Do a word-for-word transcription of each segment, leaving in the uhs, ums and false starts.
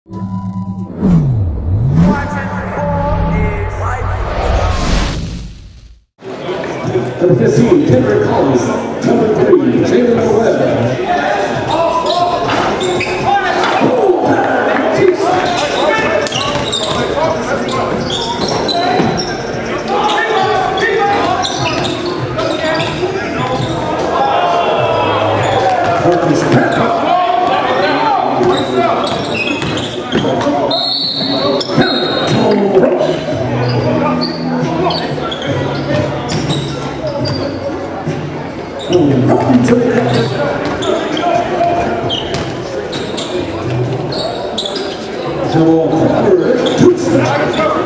Number fifteen, Kendrick Collins. Number three, Jalen Webb. Marcus Patrick. Joel Crowder, two-step.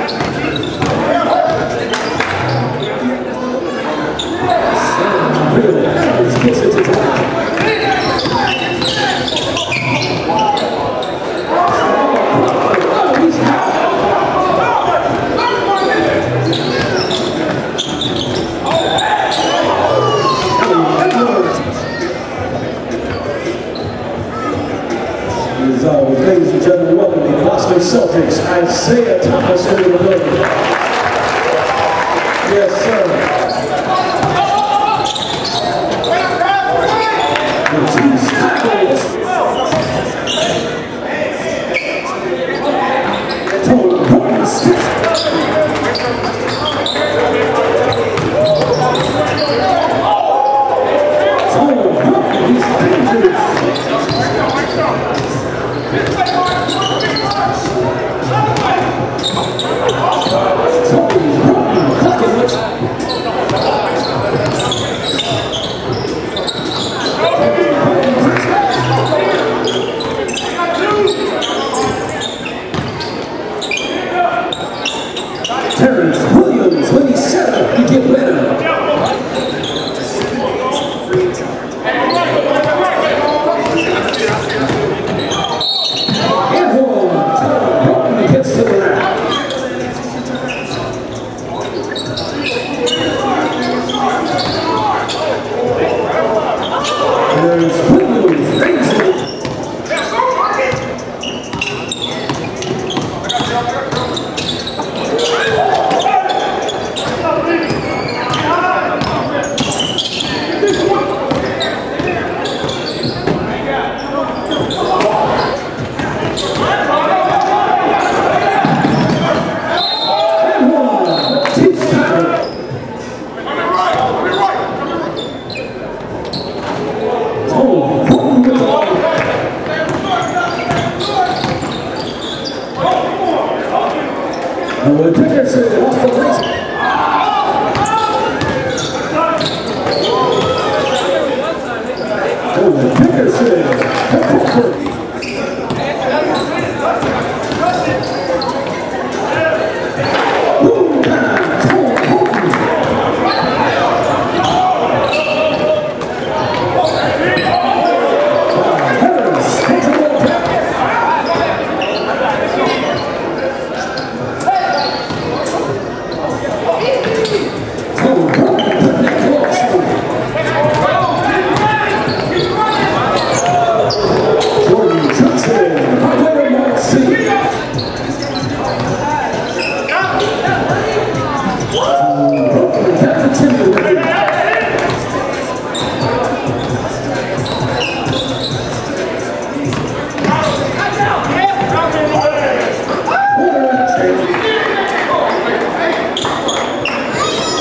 Really, Evans gets it to top. Ladies and gentlemen, welcome to the Boston Celtics, Isaiah Thomas into the building. Yes, sir. The two Styles. Tony Horns. Tony Horns, he's dangerous. Terrence Williams, when he's set up, you get better. And when Dickerson off the race. Oh, Dickerson.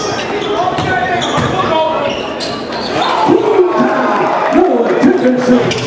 Dickerson.